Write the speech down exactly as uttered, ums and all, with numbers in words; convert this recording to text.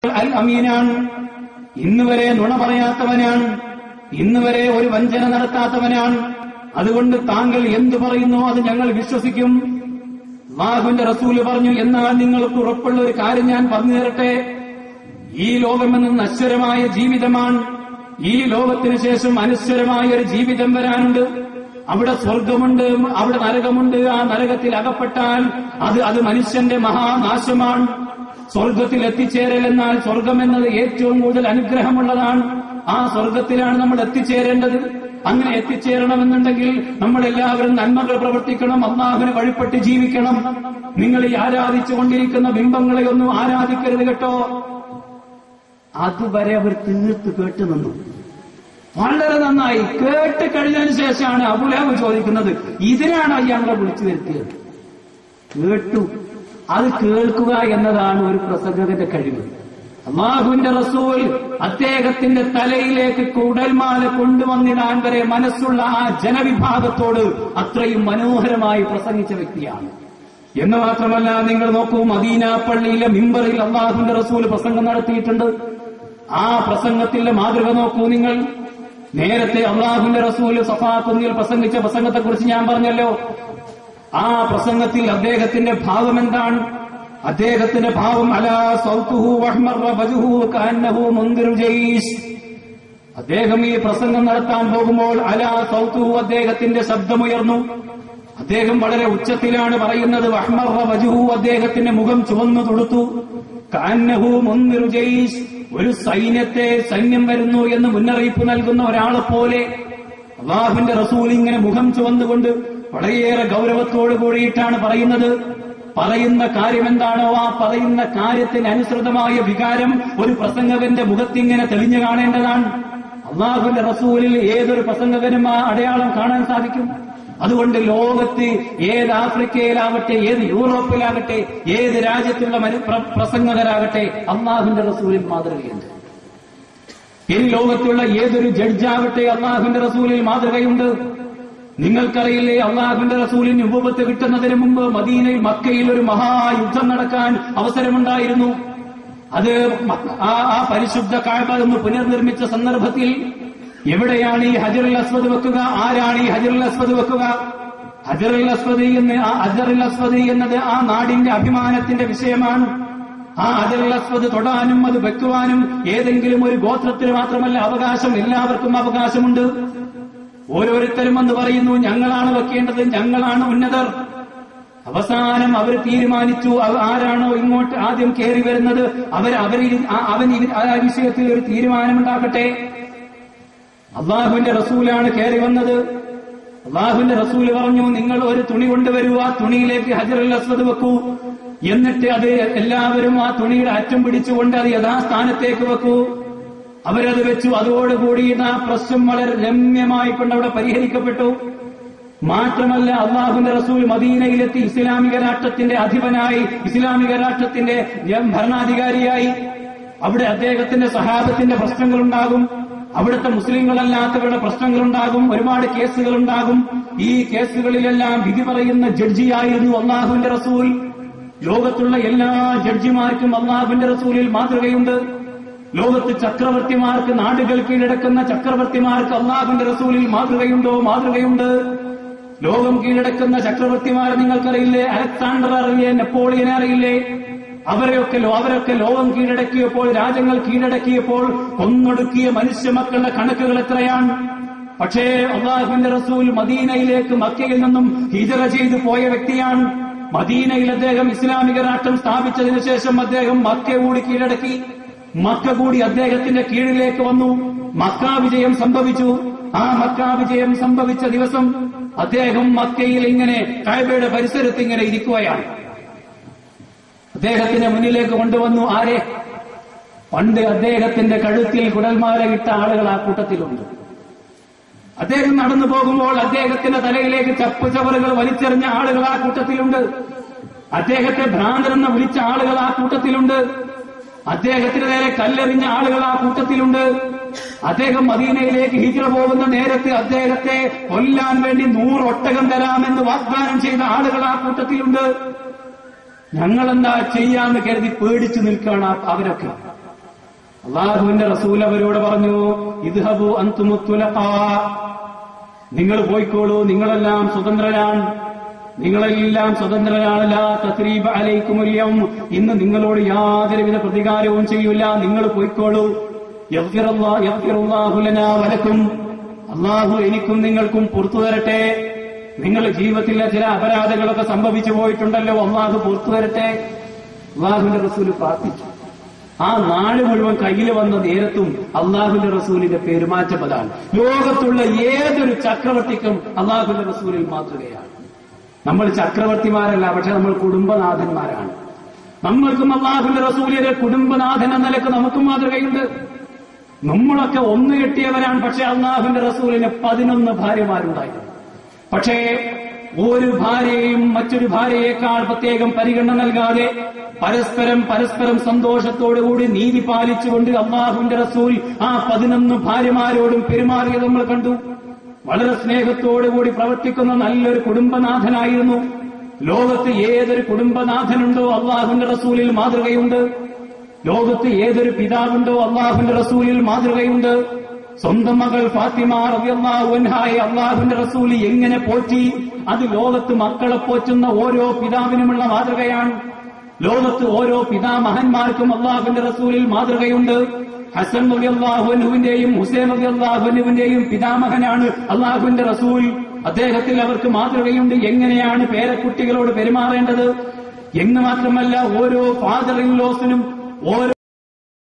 അൽ അമീനാണ്, ഇന്നുവരെ നുണ പറയാത്തവനാണ്, ഇന്നുവരെ ഒരു വഞ്ചന നടത്താത്തവനാണ്. അതുകൊണ്ട് താങ്കൾ എന്തു പറയുന്നോ അത് ഞങ്ങൾ വിശ്വസിക്കും. അല്ലാഹുവിന്റെ റസൂല് പറഞ്ഞു, എന്നാൽ നിങ്ങൾക്ക് ഉറപ്പുള്ള ഒരു കാര്യം ഞാൻ പറഞ്ഞു തരട്ടെ. ഈ ലോകമെന്ന് നശ്വരമായ ജീവിതമാണ്. ഈ ലോകത്തിന് ശേഷം അനശ്വരമായ ഒരു ജീവിതം വരാനുണ്ട്. അവിടെ സ്വർഗമുണ്ട്, അവിടെ നരകമുണ്ട്. ആ നരകത്തിൽ അകപ്പെട്ടാൽ അത് അത് മനുഷ്യന്റെ മഹാനാശമാണ്. സ്വർഗത്തിൽ എത്തിച്ചേരൽ എന്നാൽ സ്വർഗം എന്നത് ഏറ്റവും കൂടുതൽ അനുഗ്രഹമുള്ളതാണ്. ആ സ്വർഗത്തിലാണ് നമ്മൾ എത്തിച്ചേരേണ്ടത്. അങ്ങനെ എത്തിച്ചേരണമെന്നുണ്ടെങ്കിൽ നമ്മളെല്ലാവരും നന്മകൾ പ്രവർത്തിക്കണം, അല്ലാഹുവിനെ വഴിപ്പെട്ട് ജീവിക്കണം. നിങ്ങൾ ഈ ആരാധിച്ചുകൊണ്ടിരിക്കുന്ന ബിംബങ്ങളെ ഒന്നും ആരാധിക്കരുത് കേട്ടോ. അതുവരെ അവർ തീർത്ത് കേട്ടു നിന്നു. വളരെ നന്നായി കേട്ട് കഴിഞ്ഞതിന് ശേഷമാണ് അബൂലഹബ് ചോദിക്കുന്നത്, ഇതിനാണ് ഞങ്ങളെ വിളിച്ചു വരുത്തിയത്. കേട്ടു. അത് കേൾക്കുക എന്നതാണ് ഒരു പ്രസംഗകന്റെ കഴിവ്. അല്ലാഹുവിന്റെ റസൂൽ അദ്ദേഹത്തിന്റെ തലയിലേക്ക് കുടൽമാല കൊണ്ടുവന്നിടാൻ വരെ മനസ്സുള്ള ആ ജനവിഭാഗത്തോട് അത്രയും മനോഹരമായി പ്രസംഗിച്ച വ്യക്തിയാണ്. എന്ന് മാത്രമല്ല, നിങ്ങൾ നോക്കൂ, മദീന പള്ളിയിലെ മിമ്പറിൽ അല്ലാഹുവിന്റെ റസൂൽ പ്രസംഗം നടത്തിയിട്ടുണ്ട്. ആ പ്രസംഗത്തിന്റെ മാതൃക നോക്കൂ നിങ്ങൾ. നേരത്തെ അല്ലാഹുവിന്റെ റസൂൽ സഫാ കുന്നിൽ പ്രസംഗിച്ച പ്രസംഗത്തെക്കുറിച്ച് ഞാൻ പറഞ്ഞല്ലോ. ആ പ്രസംഗത്തിൽ അദ്ദേഹത്തിന്റെ ഭാവം എന്താണ്? അദ്ദേഹത്തിന്റെ ഭാവം അലാ സൗതുഹു വഹ്മറ വജ്ഹു കഅന്നഹു മുൻദിറു ജയ്ഷ്. അദ്ദേഹം ഈ പ്രസംഗം നടത്താൻ പോകുമ്പോൾ അലാ സൗതുഹു, അദ്ദേഹത്തിന്റെ ശബ്ദമുയർന്നു. അദ്ദേഹം വളരെ ഉച്ചത്തിലാണ് പറയുന്നത്. വഹ്മറ വജ്ഹു, അദ്ദേഹത്തിന്റെ മുഖം ചുവന്നു തുടുത്തു. കഅന്നഹു മുൻദിറു ജയ്ഷ്, ഒരു സൈന്യത്തെ സൈന്യം വരുന്നു എന്ന് മുന്നറിയിപ്പ് നൽകുന്ന ഒരാളെ പോലെ. അല്ലാഹുവിന്റെ റസൂൽ ഇങ്ങനെ മുഖം ചുവന്നുകൊണ്ട് വളരെയേറെ ഗൗരവത്തോടു കൂടിയിട്ടാണ് പറയുന്നത്. പറയുന്ന കാര്യം എന്താണോ ആ പറയുന്ന കാര്യത്തിന് അനുസൃതമായ വികാരം ഒരു പ്രസംഗകന്റെ മുഖത്തിങ്ങനെ തെളിഞ്ഞു കാണേണ്ടതാണ്. അല്ലാഹുവിന്റെ റസൂലിൽ ഏതൊരു പ്രസംഗകനും ആ അടയാളം കാണാൻ സാധിക്കും. അതുകൊണ്ട് ലോകത്ത് ഏത് ആഫ്രിക്കയിലാകട്ടെ, ഏത് യൂറോപ്പിലാകട്ടെ, ഏത് രാജ്യത്തുള്ള പ്രസംഗകരാകട്ടെ, അല്ലാഹുവിന്റെ റസൂലിൽ മാതൃകയുണ്ട്. ഇനി ലോകത്തുള്ള ഏതൊരു ജഡ്ജാകട്ടെ, അല്ലാഹുവിന്റെ റസൂലിൽ മാതൃകയുണ്ട്. നിങ്ങൾക്കറിയില്ലേ, അല്ലാഹുവിന്റെ റസൂലിന് നുബുവത്ത് കിട്ടുന്നതിന് മുമ്പ് മദീനയിൽ മക്കയിൽ ഒരു മഹായുദ്ധം നടക്കാൻ അവസരമുണ്ടായിരുന്നു. അത് ആ പരിശുദ്ധ കഅബ ഒന്ന് പുനർനിർമ്മിച്ച സന്ദർഭത്തിൽ എവിടെയാണ് ഈ ഹജറുൽ അസ്വദ് വെക്കുക? ആരാണ് ഈ ഹജറുൽ അസ്വദ് വെക്കുക? ഹജറുൽ അസ്വദ് എന്ന് ആ ഹജറുൽ അസ്വദ് എന്നത് ആ നാടിന്റെ അഭിമാനത്തിന്റെ വിഷയമാണ്. ആ ഹജറുൽ അസ്വദ് തൊടാനും അത് വെക്കുവാനും ഏതെങ്കിലും ഒരു ഗോത്രത്തിന് മാത്രമല്ല അവകാശം, എല്ലാവർക്കും അവകാശമുണ്ട്. ഓരോരുത്തരും എന്ന് പറയുന്നു, ഞങ്ങളാണ് വെക്കേണ്ടത്, ഞങ്ങളാണ് ഉന്നതർ. അവസാനം അവർ തീരുമാനിച്ചു, ആരാണോ ഇങ്ങോട്ട് ആദ്യം കയറി വരുന്നത് അവർ അവരിൽ അവൻ ആ വിഷയത്തിൽ ഒരു തീരുമാനമുണ്ടാക്കട്ടെ. അല്ലാഹുവിന്റെ റസൂലാണ് കയറി വന്നത്. അല്ലാഹുവിന്റെ റസൂൽ പറഞ്ഞു, നിങ്ങൾ ഒരു തുണി കൊണ്ടുവരൂ, ആ തുണിയിലേക്ക് ഹജറുൽ അസ്വദ് വെക്കൂ. എന്നിട്ട് അത് എല്ലാവരും ആ തുണിയുടെ അറ്റം പിടിച്ചുകൊണ്ട് അത് യഥാസ്ഥാനത്തേക്ക് വെക്കൂ. അവരത് വെച്ചു. അതോടുകൂടി ആ പ്രശ്നം വളരെ രമ്യമായി കൊണ്ട് അവിടെ പരിഹരിക്കപ്പെട്ടു. മാത്രമല്ല, അല്ലാഹുവിന്റെ റസൂൽ മദീനയിലെത്തി ഇസ്ലാമിക രാഷ്ട്രത്തിന്റെ അധിപനായി, ഇസ്ലാമിക രാഷ്ട്രത്തിന്റെ ഭരണാധികാരിയായി. അവിടെ അദ്ദേഹത്തിന്റെ സഹാബത്തിന്റെ പ്രശ്നങ്ങളുണ്ടാകും, അവിടുത്തെ മുസ്ലിങ്ങളല്ലാത്തവരുടെ പ്രശ്നങ്ങളുണ്ടാകും, ഒരുപാട് കേസുകളുണ്ടാകും. ഈ കേസുകളിലെല്ലാം വിധി പറയുന്ന ജഡ്ജിയായിരുന്നു അല്ലാഹുവിന്റെ റസൂൽ. ലോകത്തുള്ള എല്ലാ ജഡ്ജിമാർക്കും അല്ലാഹുവിന്റെ റസൂലിൽ മാതൃകയുണ്ട്. ലോകത്ത് ചക്രവർത്തിമാർക്ക്, നാടുകൾ കീഴടക്കുന്ന ചക്രവർത്തിമാർക്ക് അല്ലാഹുവിന്റെ റസൂലിൽ മാതൃകയുണ്ടോ? മാതൃകയുണ്ട്. ലോകം കീഴടക്കുന്ന ചക്രവർത്തിമാർ നിങ്ങൾക്കറിയില്ലേ? അലക്സാണ്ടർ അറിയില്ലേ? നെപ്പോളിയനെ അറിയില്ലേ? അവരെയൊക്കെ അവരൊക്കെ ലോകം കീഴടക്കിയപ്പോൾ, രാജ്യങ്ങൾ കീഴടക്കിയപ്പോൾ കൊന്നൊടുക്കിയ മനുഷ്യ മക്കളുടെ കണക്കുകൾ എത്രയാണ്? പക്ഷേ അല്ലാഹുവിന്റെ റസൂൽ മദീനയിലേക്ക് മക്കയിൽ നിന്നും ഹിജറ ചെയ്തു പോയ വ്യക്തിയാണ്. മദീനയിൽ അദ്ദേഹം ഇസ്ലാമിക രാഷ്ട്രം സ്ഥാപിച്ചതിനു ശേഷം അദ്ദേഹം മക്ക കൂടി കീഴടക്കി. മക്ക കൂടി അദ്ദേഹത്തിന്റെ കീഴിലേക്ക് വന്നു. മക്ക വിജയം സംഭവിച്ചു. ആ മക്ക വിജയം സംഭവിച്ച ദിവസം അദ്ദേഹം മക്കയിൽ ഇങ്ങനെ കഅബയുടെ പരിസരത്ത് ഇങ്ങനെ ഇരിക്കുകയാണ്. അദ്ദേഹത്തിന്റെ മുന്നിലേക്ക് കൊണ്ടുവന്നു ആരെ? പണ്ട് അദ്ദേഹത്തിന്റെ കഴുത്തിൽ കുടൽമാല ഇട്ട ആളുകൾ ആ കൂട്ടത്തിലുണ്ട്. അദ്ദേഹം നടന്നു പോകുമ്പോൾ അദ്ദേഹത്തിന്റെ തലയിലേക്ക് ചപ്പ് ചവറുകൾ വലിച്ചെറിഞ്ഞ ആളുകൾ ആ കൂട്ടത്തിലുണ്ട്. അദ്ദേഹത്തെ ഭ്രാന്തരെന്ന് വിളിച്ച ആളുകൾ ആ കൂട്ടത്തിലുണ്ട്. അദ്ദേഹത്തിന് നേരെ കല്ലെറിഞ്ഞ ആളുകൾ ആ കൂട്ടത്തിലുണ്ട്. അദ്ദേഹം മദീനയിലേക്ക് ഹിജ്റ പോകുന്ന നേരത്ത് അദ്ദേഹത്തെ കൊല്ലാൻ വേണ്ടി നൂറ് ഒട്ടകം തരാമെന്ന് വാഗ്ദാനം ചെയ്ത ആളുകൾ ആ കൂട്ടത്തിലുണ്ട്. ഞങ്ങളെന്താ ചെയ്യാന്ന് കരുതി പേടിച്ചു നിൽക്കുകയാണ് അവരൊക്കെ. അള്ളാഹുവിന്റെ റസൂൽ അവരോട് പറഞ്ഞു, ഇദ്ഹബു അൻതുമു തുലഖാ, നിങ്ങൾ പോയിക്കോളൂ, നിങ്ങളെല്ലാം സ്വതന്ത്രരാണ്, നിങ്ങളെല്ലാം സ്വതന്ത്രരാണ്. ലാ തസ്രീബ അലൈക്കുമുൽ യൗം, ഇന്ന് നിങ്ങളോട് യാതൊരുവിധ പ്രതികാരവും ചെയ്യൂല, നിങ്ങൾ പോയിക്കോളൂ. യഗ്ഫിറുല്ലാഹു യഗ്ഫിറുല്ലാഹു ലനാ വലക്കും, അള്ളാഹു എനിക്കും നിങ്ങൾക്കും പുറത്തു തരട്ടെ. നിങ്ങളുടെ ജീവിതത്തിലെ ചില അപരാധങ്ങളൊക്കെ സംഭവിച്ചു പോയിട്ടുണ്ടല്ലോ, അള്ളാഹു പുറത്തു തരട്ടെ. അള്ളാഹുവിന്റെ റസൂൽ പ്രാർത്ഥിച്ചു. ആ നാട് മുഴുവൻ കയ്യിൽ വന്ന നേരത്തും അള്ളാഹുവിന്റെ റസൂലിന്റെ പെരുമാറ്റം അതാണ്. ലോകത്തുള്ള ഏതൊരു ചക്രവർത്തിക്കും അള്ളാഹുവിന്റെ റസൂലിൽ മാതൃകയാണ്. നമ്മൾ ചക്രവർത്തിമാരല്ല, പക്ഷെ നമ്മൾ കുടുംബനാഥന്മാരാണ്. നമ്മൾക്കും അള്ളാഹുവിന്റെ റസൂലിന്റെ കുടുംബനാഥൻ എന്ന നിലക്ക് നമുക്കും മാതൃകയുണ്ട്. നമ്മളൊക്കെ ഒന്ന് കെട്ടിയവരാണ്, പക്ഷെ അള്ളാഹുവിന്റെ റസൂലിന് പതിനൊന്ന് ഭാര്യമാരുണ്ടായിരുന്നു. പക്ഷേ ഒരു ഭാര്യയും മറ്റൊരു ഭാര്യയേക്കാൾ പ്രത്യേകം പരിഗണന നൽകാതെ പരസ്പരം പരസ്പരം സന്തോഷത്തോടുകൂടി നീതി പാലിച്ചുകൊണ്ട് അള്ളാഹുവിന്റെ റസൂൽ ആ പതിനൊന്ന് ഭാര്യമാരോടും പെരുമാറിയത് നമ്മൾ കണ്ടു. വളരെ സ്നേഹത്തോടുകൂടി പ്രവർത്തിക്കുന്ന നല്ലൊരു കുടുംബനാഥനായിരുന്നു. ലോകത്ത് ഏതൊരു കുടുംബനാഥനുണ്ടോ അള്ളാഹുവിന്റെ റസൂലിൽ മാതൃകയുണ്ട്. ലോകത്ത് ഏതൊരു പിതാവുണ്ടോ അള്ളാഹുവിന്റെ റസൂലിൽ മാതൃകയുണ്ട്. സ്വന്തം മകൾ ഫാത്തിമ റളിയല്ലാഹു അൻഹായെ അള്ളാഹുവിന്റെ റസൂൽ എങ്ങനെ പോറ്റി, അത് ലോകത്ത് മക്കളെ പോറ്റുന്ന ഓരോ പിതാവിനുമുള്ള മാതൃകയാണ്. ലോകത്ത് ഓരോ പിതാമഹന്മാർക്കും അള്ളാഹുവിന്റെ റസൂലിൽ മാതൃകയുണ്ട്. ഹസൻ റളിയല്ലാഹു അൻഹുവിന്റെയും ഹുസൈൻ റളിയല്ലാഹു അൻഹുവിന്റെയും പിതാമഹനാണ് അള്ളാഹുവിന്റെ റസൂൽ. അദ്ദേഹത്തിൽ അവർക്ക് മാതൃകയുണ്ട്, എങ്ങനെയാണ് പേരക്കുട്ടികളോട് പെരുമാറേണ്ടത് എന്ന്. മാത്രമല്ല ഓരോ ഫാദർ ഇൻ ലോസിനും ഓരോ